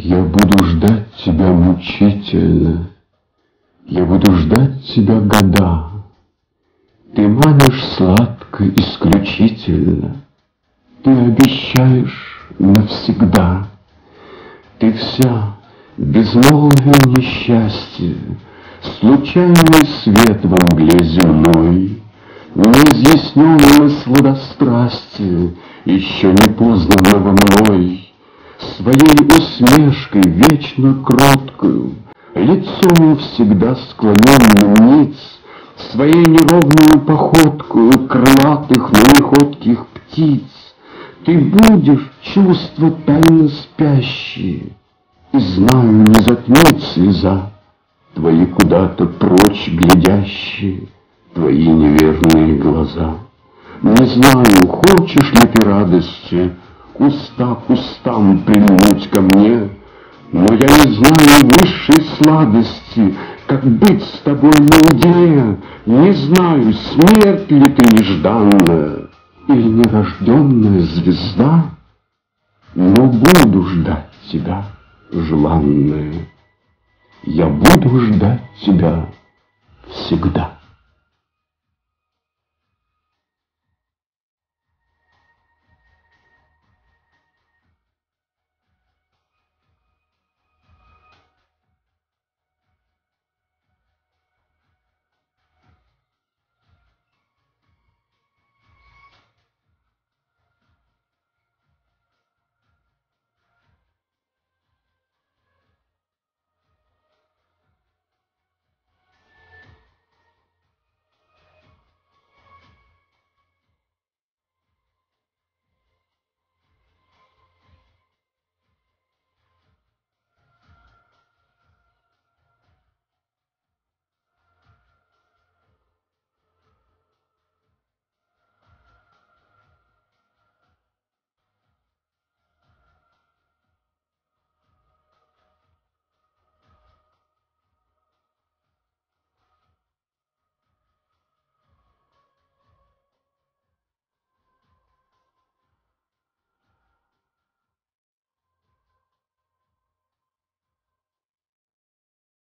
Я буду ждать тебя мучительно, я буду ждать тебя года. Ты манишь сладко, исключительно, ты обещаешь навсегда. Ты вся безмолвие несчастья, случайный свет во мгле земной, неизъясненное сладострастие, еще не познанного мной. Своей усмешкой вечно кроткою, лицом всегда склоненным ниц, своей неровную походкою крылатых, но не ходких птиц, ты будешь чувства тайно спящие, и знаю, не затмит слеза твои куда-то прочь глядящие, твои неверные глаза. Не знаю, хочешь ли ты радости уста к устам прильнуть ко мне, но я не знаю высшей сладости, как быть с тобой наедине. Не знаю, смерть ли ты нежданная или нерожденная звезда, но буду ждать тебя, желанная. Я буду ждать тебя всегда.